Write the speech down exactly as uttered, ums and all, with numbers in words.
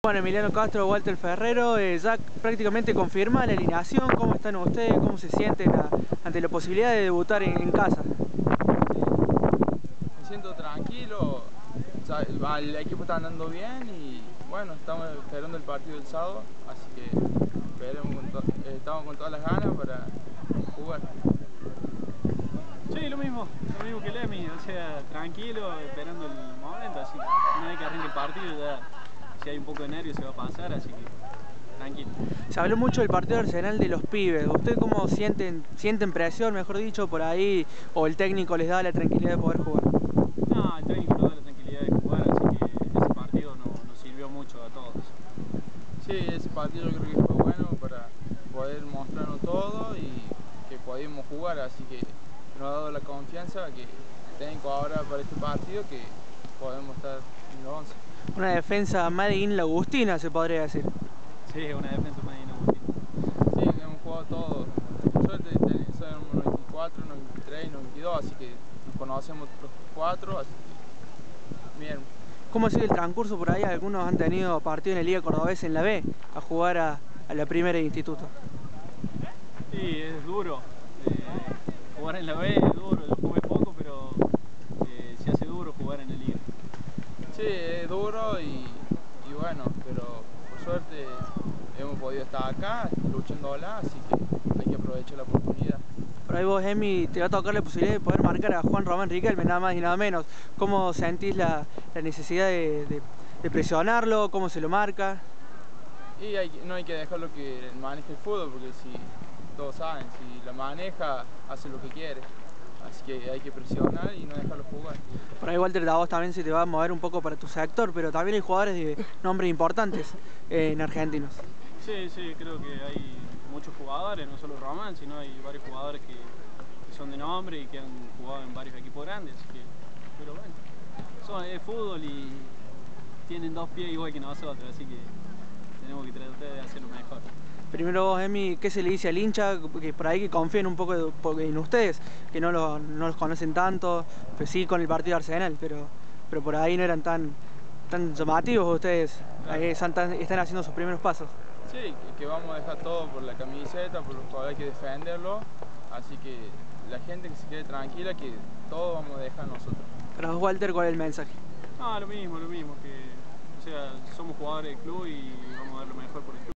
Juan Emiliano Castro, Walter Ferrero, eh, ya prácticamente confirma la alineación. ¿Cómo están ustedes? ¿Cómo se sienten a, ante la posibilidad de debutar en, en casa? Me siento tranquilo, o sea, el equipo está andando bien y bueno, estamos esperando el partido del sábado, así que esperemos con to estamos con todas las ganas para jugar. Sí, lo mismo, lo mismo que Lemi, o sea, tranquilo, esperando el momento, así que una vez que arranque el partido ya, si hay un poco de nervios se va a pasar, así que tranquilo. Se habló mucho del partido de Arsenal de los pibes. ¿Ustedes cómo sienten, sienten presión, mejor dicho, por ahí, o el técnico les da la tranquilidad de poder jugar? No, el técnico nos da la tranquilidad de jugar, así que ese partido nos, nos sirvió mucho a todos. Sí, ese partido yo creo que fue bueno para poder mostrarnos todo y que podíamos jugar, así que nos ha dado la confianza que tengo ahora para este partido que podemos estar en los once. Una defensa made in Lagustina, se podría decir. Sí, una defensa más inagotable. Sí, hemos jugado todos. Por suerte somos noventa y cuatro, noventa y tres, noventa y dos, así que nos conocemos los cuatro, así que bien. ¿Cómo ha sido el transcurso por ahí? Algunos han tenido partido en la Liga Cordobesa en la B, a jugar a, a la primera de instituto. Sí, es duro. Eh, jugar en la B es duro, yo jugué poco, pero eh, se hace duro jugar en la Liga. Sí, es duro y, y bueno, pero por suerte hemos podido estar acá luchándola, así que hay que aprovechar la oportunidad. Por ahí vos, Emi, te va a tocar la posibilidad de poder marcar a Juan Román Riquelme, nada más y nada menos. ¿Cómo sentís la, la necesidad de, de, de presionarlo? ¿Cómo se lo marca? Y hay, no hay que dejarlo que maneje el fútbol, porque si todos saben, si la maneja, hace lo que quiere. Así que hay que presionar y no dejarlo jugar. Por ahí, Walter, a vos también se te va a mover un poco para tu sector, pero también hay jugadores de nombres importantes eh, en argentinos. Sí, sí, creo que hay muchos jugadores, no solo Román, sino hay varios jugadores que, que son de nombre y que han jugado en varios equipos grandes. Así que, pero bueno, son, es fútbol y tienen dos pies igual que nosotros, así que tenemos que tratar de hacerlo mejor. Primero vos, Emi, ¿qué se le dice al hincha? Que por ahí que confíen un poco en ustedes, que no, lo, no los conocen tanto, pues sí con el partido de Arsenal, pero, pero por ahí no eran tan, tan llamativos ustedes, Claro. ahí están, están haciendo sus primeros pasos. Sí, que vamos a dejar todo por la camiseta, por los jugadores, hay que defenderlo, así que la gente que se quede tranquila, que todo vamos a dejar nosotros. Para vos, Walter, ¿cuál es el mensaje? Ah, lo mismo, lo mismo, que o sea, somos jugadores del club y vamos a dar lo mejor por el club.